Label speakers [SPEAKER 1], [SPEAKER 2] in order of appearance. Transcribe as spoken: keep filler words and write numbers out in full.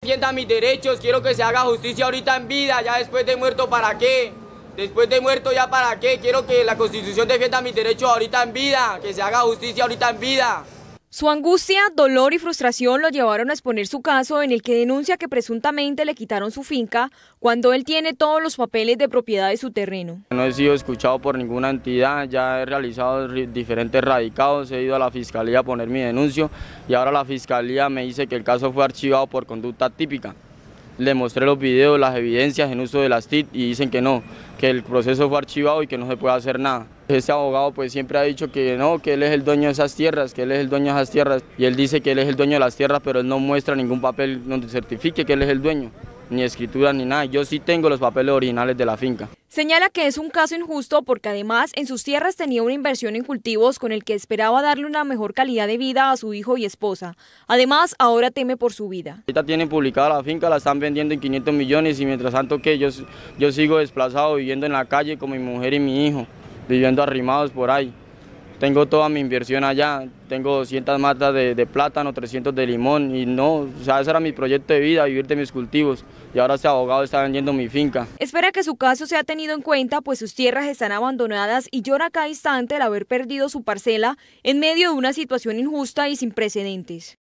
[SPEAKER 1] defienda mis derechos, quiero que se haga justicia ahorita en vida, ya después de muerto, ¿para qué? Después de muerto, ¿ya para qué? Quiero que la Constitución defienda mis derechos ahorita en vida, que se haga justicia ahorita en vida.
[SPEAKER 2] Su angustia, dolor y frustración lo llevaron a exponer su caso, en el que denuncia que presuntamente le quitaron su finca cuando él tiene todos los papeles de propiedad de su terreno.
[SPEAKER 3] No he sido escuchado por ninguna entidad, ya he realizado diferentes radicados, he ido a la fiscalía a poner mi denuncio y ahora la fiscalía me dice que el caso fue archivado por conducta típica. Le mostré los videos, las evidencias en uso de las T I C y dicen que no, que el proceso fue archivado y que no se puede hacer nada. Este abogado pues siempre ha dicho que no, que él es el dueño de esas tierras, que él es el dueño de esas tierras y él dice que él es el dueño de las tierras, pero él no muestra ningún papel donde certifique que él es el dueño, ni escritura ni nada. Yo sí tengo los papeles originales de la finca.
[SPEAKER 2] Señala que es un caso injusto porque además en sus tierras tenía una inversión en cultivos con el que esperaba darle una mejor calidad de vida a su hijo y esposa. Además, ahora teme por su vida.
[SPEAKER 3] Ahorita tienen publicada la finca, la están vendiendo en quinientos millones y mientras tanto que yo, yo sigo desplazado viviendo en la calle con mi mujer y mi hijo, viviendo arrimados por ahí. Tengo toda mi inversión allá, tengo doscientas matas de, de plátano, trescientos de limón y no, o sea, ese era mi proyecto de vida, vivir de mis cultivos y ahora este abogado está vendiendo mi finca.
[SPEAKER 2] Espera que su caso sea tenido en cuenta, pues sus tierras están abandonadas y llora cada instante el haber perdido su parcela en medio de una situación injusta y sin precedentes.